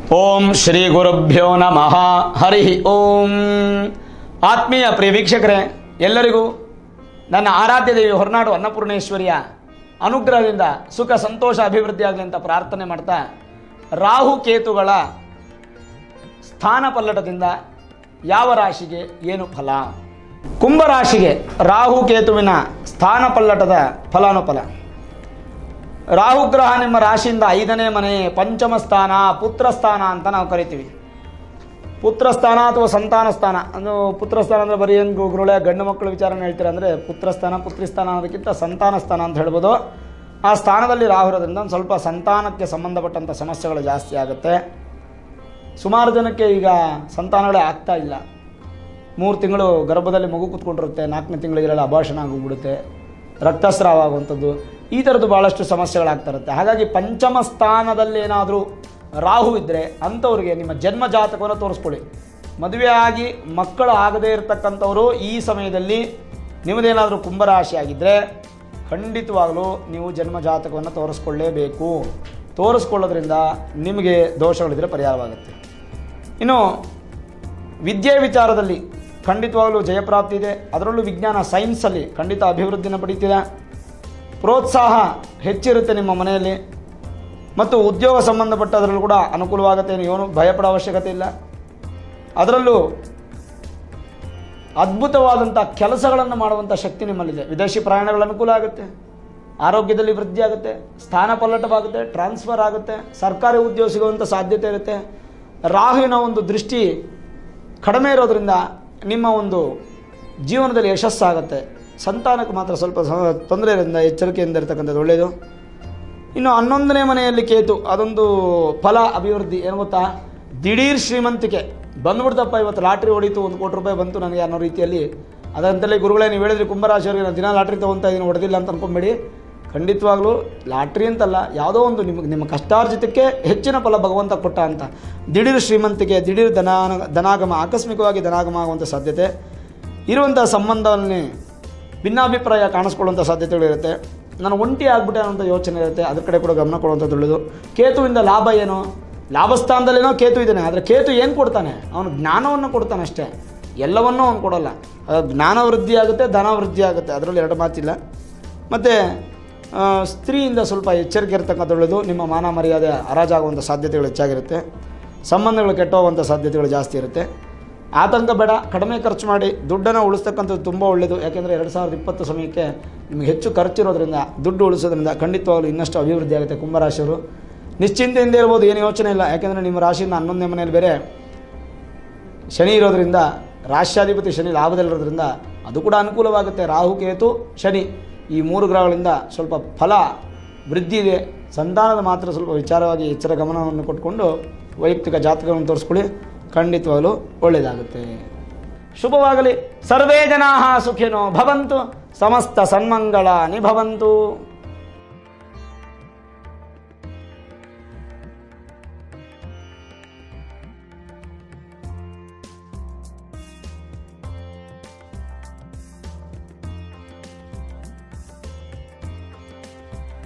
ಓಂ ಶ್ರೀ ಗುರುಭ್ಯೋ ನಮಃ. ಹರಿ ಓಂ. ಆತ್ಮೀಯ ಪ್ರಿಯ ವೀಕ್ಷಕರೇ, ಎಲ್ಲರಿಗೂ ನನ್ನ ಆರಾಧ್ಯ ದೇವಿ ಹೊರನಾಡು ಅನ್ನಪೂರ್ಣೇಶ್ವರಿಯ ಅನುಗ್ರಹದಿಂದ ಸುಖ ಸಂತೋಷ ಅಭಿವೃದ್ಧಿ ಆಗಲಿ ಅಂತ ಪ್ರಾರ್ಥನೆ ಮಾಡ್ತಾ, ರಾಹು ಕೇತುಗಳ ಸ್ಥಾನ ಪಲ್ಲಟದಿಂದ ಯಾವ ರಾಶಿಗೆ ಏನು ಫಲ? ಕುಂಭರಾಶಿಗೆ ರಾಹು ಕೇತುವಿನ ಸ್ಥಾನ ಪಲ್ಲಟದ ಫಲಾನುಫಲ. ರಾಹುಗ್ರಹ ನಿಮ್ಮ ರಾಶಿಯಿಂದ 5ನೇ ಮನೆ, ಪಂಚಮ ಸ್ಥಾನ, ಪುತ್ರಸ್ಥಾನ ಅಂತ ನಾವು ಕರಿತೀವಿ. ಪುತ್ರಸ್ಥಾನ ಅಥವಾ ಸಂತಾನ ಸ್ಥಾನ. ಅದು ಪುತ್ರಸ್ಥಾನ ಅಂದರೆ ಬರೀ ಏನು ಗುರುಳೆ ಗಂಡು ಮಕ್ಕಳ ವಿಚಾರನ ಹೇಳ್ತೀರ ಅಂದರೆ ಪುತ್ರಸ್ಥಾನ ಪುತ್ರಿಸ್ಥಾನ ಅನ್ನೋದಕ್ಕಿಂತ ಸಂತಾನ ಸ್ಥಾನ ಅಂತ ಹೇಳ್ಬೋದು. ಆ ಸ್ಥಾನದಲ್ಲಿ ರಾಹು ಇರೋದ್ರಿಂದ ಒಂದು ಸ್ವಲ್ಪ ಸಂತಾನಕ್ಕೆ ಸಂಬಂಧಪಟ್ಟಂಥ ಸಮಸ್ಯೆಗಳು ಜಾಸ್ತಿ ಆಗುತ್ತೆ. ಸುಮಾರು ಜನಕ್ಕೆ ಈಗ ಸಂತಾನಗಳೇ ಆಗ್ತಾ ಇಲ್ಲ. 3 ತಿಂಗಳು ಗರ್ಭದಲ್ಲಿ ಮಗು ಕೂತ್ಕೊಂಡಿರುತ್ತೆ, 4ನೇ ತಿಂಗಳಿಗೆಲ್ಲ ಅಭಾಷಣ ಆಗೋಗ್ಬಿಡುತ್ತೆ, ರಕ್ತಸ್ರಾವ ಆಗುವಂಥದ್ದು, ಈ ಥರದ್ದು ಭಾಳಷ್ಟು ಸಮಸ್ಯೆಗಳಾಗ್ತಾ ಇರುತ್ತೆ. ಹಾಗಾಗಿ ಪಂಚಮ ಸ್ಥಾನದಲ್ಲಿ ಏನಾದರೂ ರಾಹು ಇದ್ದರೆ ಅಂಥವ್ರಿಗೆ ನಿಮ್ಮ ಜನ್ಮ ಜಾತಕವನ್ನು ತೋರಿಸ್ಕೊಳ್ಳಿ. ಮದುವೆ ಆಗಿ ಮಕ್ಕಳು ಆಗದೇ ಇರತಕ್ಕಂಥವರು ಈ ಸಮಯದಲ್ಲಿ ನಿಮ್ಮದೇನಾದರೂ ಕುಂಭರಾಶಿ ಆಗಿದ್ದರೆ ಖಂಡಿತವಾಗಲೂ ನೀವು ಜನ್ಮ ಜಾತಕವನ್ನು ತೋರಿಸ್ಕೊಳ್ಳೇಬೇಕು. ತೋರಿಸ್ಕೊಳ್ಳೋದ್ರಿಂದ ನಿಮಗೆ ದೋಷಗಳಿದ್ರೆ ಪರಿಹಾರವಾಗುತ್ತೆ. ಇನ್ನು ವಿದ್ಯೆ ವಿಚಾರದಲ್ಲಿ ಖಂಡಿತವಾಗಲೂ ಜಯಪ್ರಾಪ್ತಿ ಇದೆ. ಅದರಲ್ಲೂ ವಿಜ್ಞಾನ ಸೈನ್ಸಲ್ಲಿ ಖಂಡಿತ ಅಭಿವೃದ್ಧಿನ ಪಡೀತಿದೆ. ಪ್ರೋತ್ಸಾಹ ಹೆಚ್ಚಿರುತ್ತೆ ನಿಮ್ಮ ಮನೆಯಲ್ಲಿ. ಮತ್ತು ಉದ್ಯೋಗ ಸಂಬಂಧಪಟ್ಟದ್ರಲ್ಲೂ ಕೂಡ ಅನುಕೂಲವಾಗುತ್ತೆ. ಏನು ಭಯಪಡೋ ಅವಶ್ಯಕತೆ ಇಲ್ಲ. ಅದರಲ್ಲೂ ಅದ್ಭುತವಾದಂಥ ಕೆಲಸಗಳನ್ನು ಮಾಡುವಂಥ ಶಕ್ತಿ ನಿಮ್ಮಲ್ಲಿದೆ. ವಿದೇಶಿ ಪ್ರಯಾಣಗಳ ಅನುಕೂಲ ಆಗುತ್ತೆ, ಆರೋಗ್ಯದಲ್ಲಿ ವೃದ್ಧಿ ಆಗುತ್ತೆ, ಸ್ಥಾನ ಪಲ್ಲಟವಾಗುತ್ತೆ, ಟ್ರಾನ್ಸ್ಫರ್ ಆಗುತ್ತೆ, ಸರ್ಕಾರಿ ಉದ್ಯೋಗ ಸಿಗುವಂಥ ಸಾಧ್ಯತೆ ಇರುತ್ತೆ. ರಾಹುವಿನ ಒಂದು ದೃಷ್ಟಿ ಕಡಿಮೆ ಇರೋದರಿಂದ ನಿಮ್ಮ ಒಂದು ಜೀವನದಲ್ಲಿ ಯಶಸ್ಸಾಗುತ್ತೆ. ಸಂತಾನಕ್ಕೆ ಮಾತ್ರ ಸ್ವಲ್ಪ ತೊಂದರೆ ಇರೋದ್ರಿಂದ ಎಚ್ಚರಿಕೆಯಿಂದ ಇರತಕ್ಕಂಥದ್ದು ಒಳ್ಳೆಯದು. ಇನ್ನು 11ನೇ ಮನೆಯಲ್ಲಿ ಕೇತು, ಅದೊಂದು ಫಲ ಅಭಿವೃದ್ಧಿ. ಏನು ಗೊತ್ತಾ, ದಿಢೀರ್ ಶ್ರೀಮಂತಿಕೆ ಬಂದ್ಬಿಡ್ತಪ್ಪ, ಇವತ್ತು ಲಾಟ್ರಿ ಹೊಡೀತು, 1 ಕೋಟಿ ರೂಪಾಯಿ ಬಂತು ನನಗೆ ಅನ್ನೋ ರೀತಿಯಲ್ಲಿ. ಅದಂತಲೇ ಗುರುಗಳೇ ನೀವು ಹೇಳಿದ್ರಿ ಕುಂಭರಾಶಿಯವರಿಗೆ ನಾನು ದಿನ ಲಾಟ್ರಿ ತೊಗೊತಾ ಇದ್ದೀನಿ, ಹೊಡೆದಿಲ್ಲ ಅಂತ ಅನ್ಕೊಂಬೇಡಿ. ಖಂಡಿತವಾಗ್ಲೂ ಲಾಟ್ರಿ ಅಂತಲ್ಲ, ಯಾವುದೋ ಒಂದು ನಿಮ್ಮ ಕಷ್ಟಾರ್ಜಿತಕ್ಕೆ ಹೆಚ್ಚಿನ ಫಲ ಭಗವಂತ ಕೊಟ್ಟ ಅಂತ. ದಿಢೀರ್ ಶ್ರೀಮಂತಿಕೆ, ದಿಢೀರ್ ಧನಾಗಮ, ಆಕಸ್ಮಿಕವಾಗಿ ಧನಾಗಮ ಆಗುವಂಥ ಸಾಧ್ಯತೆ ಇರುವಂಥ ಸಂಬಂಧವನ್ನೇ ಭಿನ್ನಾಭಿಪ್ರಾಯ ಕಾಣಿಸ್ಕೊಳ್ಳುವಂಥ ಸಾಧ್ಯತೆಗಳಿರುತ್ತೆ. ನಾನು ಒಂಟಿ ಆಗ್ಬಿಟ್ಟೆ ಅನ್ನೋಂಥ ಯೋಚನೆ ಇರುತ್ತೆ. ಅದ್ರ ಕಡೆ ಕೂಡ ಗಮನ ಕೊಡುವಂಥದ್ದು ಒಳ್ಳೆಯದು. ಕೇತುವಿಂದ ಲಾಭ ಏನು? ಲಾಭಸ್ಥಾನದಲ್ಲೇನೋ ಕೇತು ಇದ್ದಾನೆ, ಆದರೆ ಕೇತು ಏನು ಕೊಡ್ತಾನೆ? ಅವನು ಜ್ಞಾನವನ್ನು ಕೊಡ್ತಾನೆ ಅಷ್ಟೇ, ಎಲ್ಲವನ್ನೂ ಅವನು ಕೊಡೋಲ್ಲ. ಜ್ಞಾನ ವೃದ್ಧಿ ಆಗುತ್ತೆ, ಧನ ವೃದ್ಧಿ ಆಗುತ್ತೆ, ಅದರಲ್ಲಿ 2 ಮಾತಿಲ್ಲ. ಮತ್ತು ಸ್ತ್ರೀಯಿಂದ ಸ್ವಲ್ಪ ಎಚ್ಚರಿಕೆ ಇರತಕ್ಕಂಥ ಒಳ್ಳೆಯದು. ನಿಮ್ಮ ಮಾನ ಮರ್ಯಾದೆ ಹರಾಜಾಗುವಂಥ ಸಾಧ್ಯತೆಗಳು ಹೆಚ್ಚಾಗಿರುತ್ತೆ. ಸಂಬಂಧಗಳು ಕೆಟ್ಟೋಗುವಂಥ ಸಾಧ್ಯತೆಗಳು ಜಾಸ್ತಿ ಇರುತ್ತೆ. ಆತಂಕ ಬೇಡ, ಕಡಿಮೆ ಖರ್ಚು ಮಾಡಿ ದುಡ್ಡನ್ನು ಉಳಿಸ್ತಕ್ಕಂಥದ್ದು ತುಂಬ ಒಳ್ಳೆಯದು. ಯಾಕೆಂದರೆ 2020 ಸಮಯಕ್ಕೆ ನಿಮಗೆ ಹೆಚ್ಚು ಖರ್ಚಿರೋದ್ರಿಂದ, ದುಡ್ಡು ಉಳಿಸೋದ್ರಿಂದ ಖಂಡಿತವಾಗಲೂ ಇನ್ನಷ್ಟು ಅಭಿವೃದ್ಧಿ ಆಗುತ್ತೆ. ಕುಂಭರಾಶಿಯವರು ನಿಶ್ಚಿಂತೆಯಿಂದ ಇರ್ಬೋದು, ಏನು ಯೋಚನೆ ಇಲ್ಲ. ಯಾಕೆಂದರೆ ನಿಮ್ಮ ರಾಶಿಯಿಂದ 11ನೇ ಮನೆಯಲ್ಲಿ ಬೇರೆ ಶನಿ ಇರೋದರಿಂದ, ರಾಶ್ಯಾಧಿಪತಿ ಶನಿ ಲಾಭದಲ್ಲಿರೋದ್ರಿಂದ ಅದು ಕೂಡ ಅನುಕೂಲವಾಗುತ್ತೆ. ರಾಹು ಕೇತು ಶನಿ ಈ 3 ಗ್ರಹಗಳಿಂದ ಸ್ವಲ್ಪ ಫಲ ವೃದ್ಧಿ ಇದೆ. ಸಂತಾನದ ಮಾತ್ರ ಸ್ವಲ್ಪ ವಿಚಾರವಾಗಿ ಎಚ್ಚರ ಗಮನವನ್ನು ಕೊಟ್ಕೊಂಡು ವೈಯಕ್ತಿಕ ಜಾತಕವನ್ನು ತೋರಿಸ್ಕೊಳ್ಳಿ, ಖಂಡಿತವಾಗಲೂ ಒಳ್ಳೆಯದಾಗುತ್ತೆ. ಶುಭವಾಗಲಿ. ಸರ್ವೇ ಜನಾಃ ಸುಖಿನೋ ಭವಂತು, ಸಮಸ್ತ ಸನ್ಮಂಗಳಾನಿ ಭವಂತು.